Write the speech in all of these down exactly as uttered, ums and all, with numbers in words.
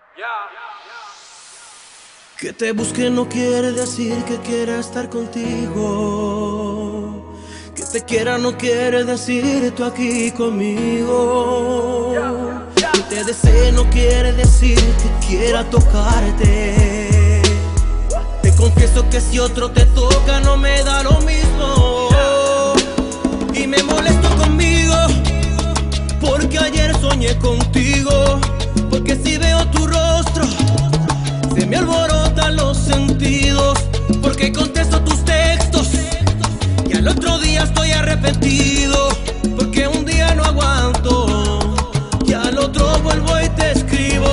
Que te busque no quiere decir que quiera estar contigo. Que te quiera no quiere decir tú aquí conmigo. Que te desee no quiere decir que quiera tocarte. Te confieso que si otro te toca no me da lo mismo. Y me molesto conmigo porque ayer soñé contigo. Porque si veo tu rostro se me alborotan los sentidos. Porque contesto tus textos y al otro día estoy arrepentido. Porque un día no aguanto y al otro vuelvo y te escribo.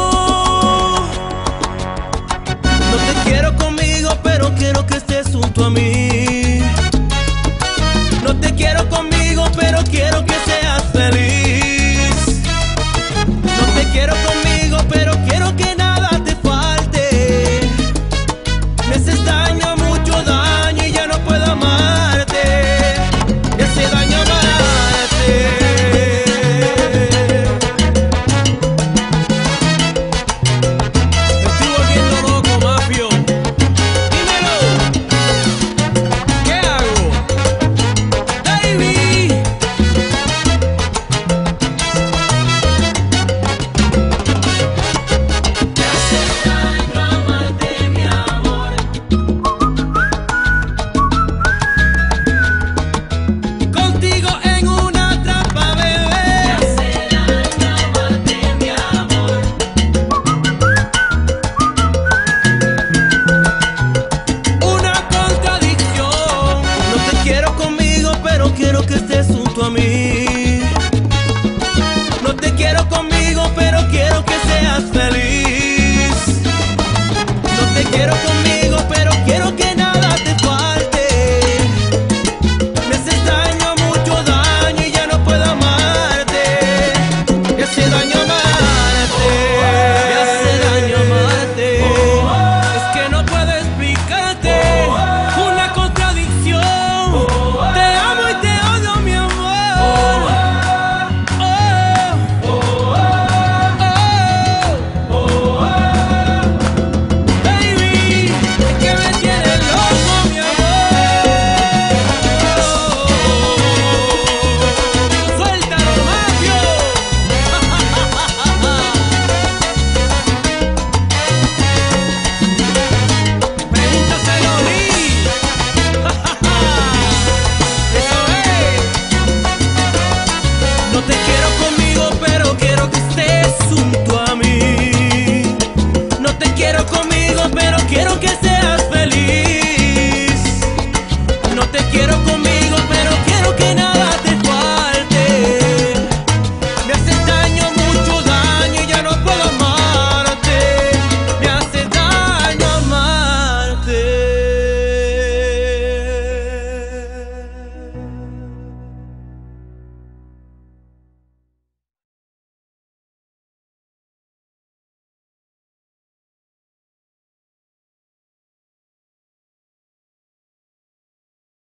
No te quiero conmigo, pero quiero que estés junto a mí. No te quiero conmigo, pero quiero que seas feliz. No te quiero conmigo, pero quiero que nada te falte. Me haces daño, mucho daño y ya no puedo amarte. Me hace daño amarte. Me estoy volviendo loco, mafio. Dímelo. ¿Qué hago? Baby. Me hace daño amarte, mi amor. Contigo en una trampa, bebé. Me hace daño amarte, mi amor. Una contradicción. No te quiero conmigo, pero quiero que estés junto a mí. No te quiero conmigo, pero quiero que seas feliz. No te quiero conmigo,